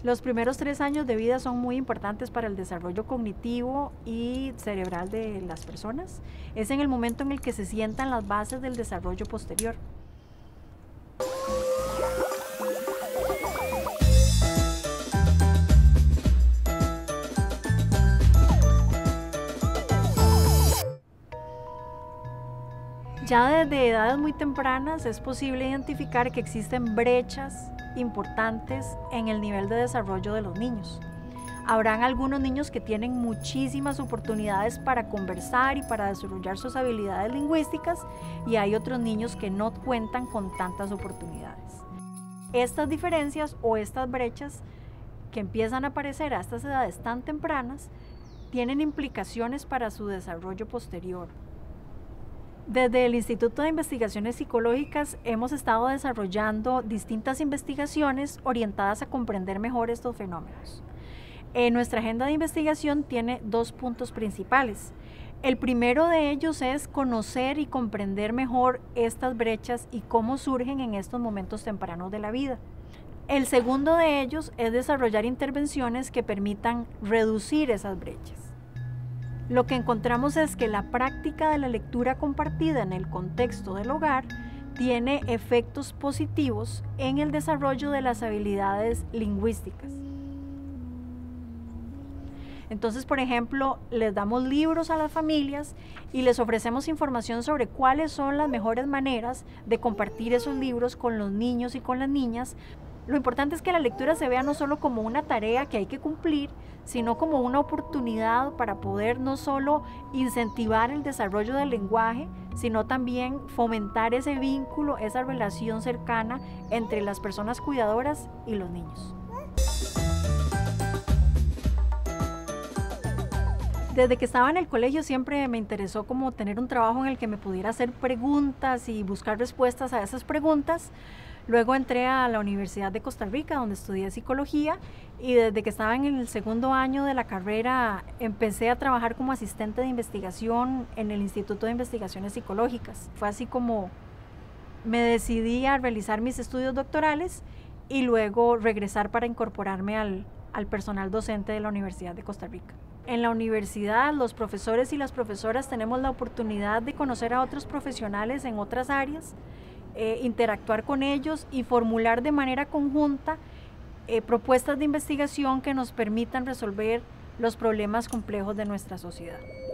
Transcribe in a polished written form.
Los primeros 3 años de vida son muy importantes para el desarrollo cognitivo y cerebral de las personas. Es en el momento en el que se sientan las bases del desarrollo posterior. Ya desde edades muy tempranas es posible identificar que existen brechas importantes en el nivel de desarrollo de los niños. Habrán algunos niños que tienen muchísimas oportunidades para conversar y para desarrollar sus habilidades lingüísticas, y hay otros niños que no cuentan con tantas oportunidades. Estas diferencias o estas brechas que empiezan a aparecer a estas edades tan tempranas tienen implicaciones para su desarrollo posterior. Desde el Instituto de Investigaciones Psicológicas hemos estado desarrollando distintas investigaciones orientadas a comprender mejor estos fenómenos. Nuestra agenda de investigación tiene 2 puntos principales. El primero de ellos es conocer y comprender mejor estas brechas y cómo surgen en estos momentos tempranos de la vida. El segundo de ellos es desarrollar intervenciones que permitan reducir esas brechas. Lo que encontramos es que la práctica de la lectura compartida en el contexto del hogar tiene efectos positivos en el desarrollo de las habilidades lingüísticas. Entonces, por ejemplo, les damos libros a las familias y les ofrecemos información sobre cuáles son las mejores maneras de compartir esos libros con los niños y con las niñas. Lo importante es que la lectura se vea no solo como una tarea que hay que cumplir, sino como una oportunidad para poder no solo incentivar el desarrollo del lenguaje, sino también fomentar ese vínculo, esa relación cercana entre las personas cuidadoras y los niños. Desde que estaba en el colegio siempre me interesó como tener un trabajo en el que me pudiera hacer preguntas y buscar respuestas a esas preguntas. Luego entré a la Universidad de Costa Rica, donde estudié psicología, y desde que estaba en el segundo año de la carrera empecé a trabajar como asistente de investigación en el Instituto de Investigaciones Psicológicas. Fue así como me decidí a realizar mis estudios doctorales y luego regresar para incorporarme al personal docente de la Universidad de Costa Rica. En la universidad, los profesores y las profesoras tenemos la oportunidad de conocer a otros profesionales en otras áreas, interactuar con ellos y formular de manera conjunta propuestas de investigación que nos permitan resolver los problemas complejos de nuestra sociedad.